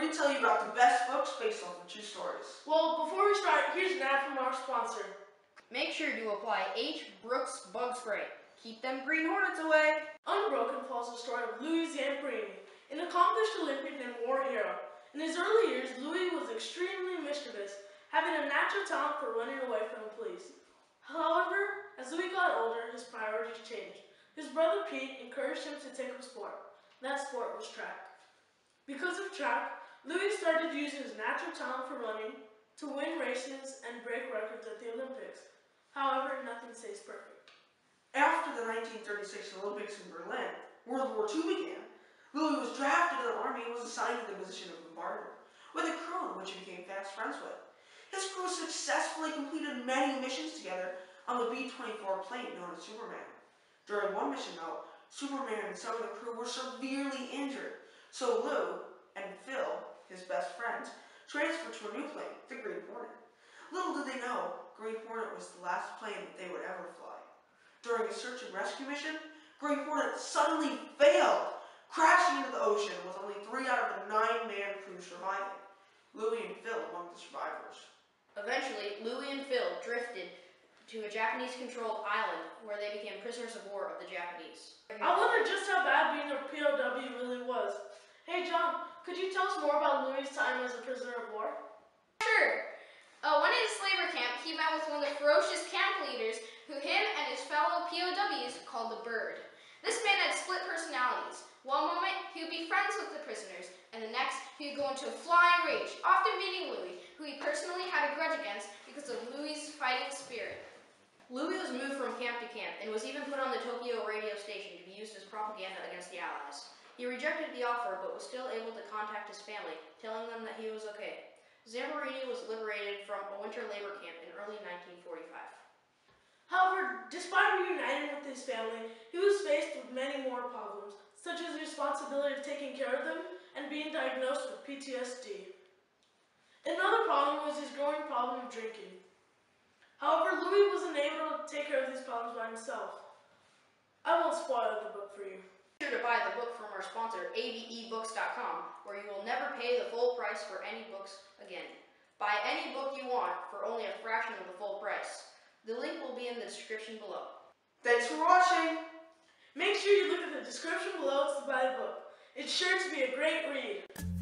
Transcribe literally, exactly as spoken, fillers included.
going to tell you about the best books based off of true stories. Well, before we start, here's an ad from our sponsor. Make sure to apply H. Brooks Bug Spray. Keep them green hornets away. Unbroken follows the story of Louis Zamperini, an accomplished Olympian and war hero. In his early years, Louis was extremely mischievous, having a natural talent for running away from the police. However, as Louis got older, his priorities changed. His brother Pete encouraged him to take up a sport. That sport was track. Because of track, Louis started using his natural talent for running to win races and break records at the Olympics. However, nothing stays perfect. After the nineteen thirty-six Olympics in Berlin, World War Two began. Louis was drafted in the army and was assigned to the position of bombardier, with a crew in which he became fast friends with. His crew successfully completed many missions together on the B twenty-four plane known as Superman. During one mission, though, Superman and some of the crew were severely injured, so Lou and Phil, his best friends, transferred to a new plane, the Green Hornet. Little did they know, Green Hornet was the last plane that they would ever fly. During a search and rescue mission, Green Hornet suddenly failed, crashing into the ocean with only three out of the nine-man crew surviving. Louis and Phil among the survivors. Eventually, Louis and Phil drifted to a Japanese-controlled island where they became prisoners of war of the Japanese. I wonder just how bad being a P O W really was. Hey John, could you tell us more about Louis' time as a prisoner of war? Sure. Uh, when in his labor camp, he met with one of the ferocious camp leaders who him and his fellow P O Ws called the Bird. This man had split personalities. One moment, he would be friends with the prisoners, and the next, he would go into a flying rage, often beating Louis, who he personally had a grudge against because of Louis' fighting spirit. Louis was moved from camp to camp and was even put on the Tokyo radio station to be used as propaganda against the Allies. He rejected the offer but was still able to contact his family, telling them that he was okay. Zamperini was liberated from a winter labor camp in early nineteen forty-five. However, despite reuniting with his family, he was faced with many more problems, such as the responsibility of taking care of them and being diagnosed with P T S D. Another problem was his growing problem of drinking. However, Louis wasn't able to take care of these problems by himself. I won't spoil the book for you. Be sure to buy the book from our sponsor, A B E books dot com, where you will never pay the full price for any books again. Buy any book you want for only a fraction of the full price. The link will be in the description below. Thanks for watching! Make sure you look at the description below to buy the book. It's sure to be a great read.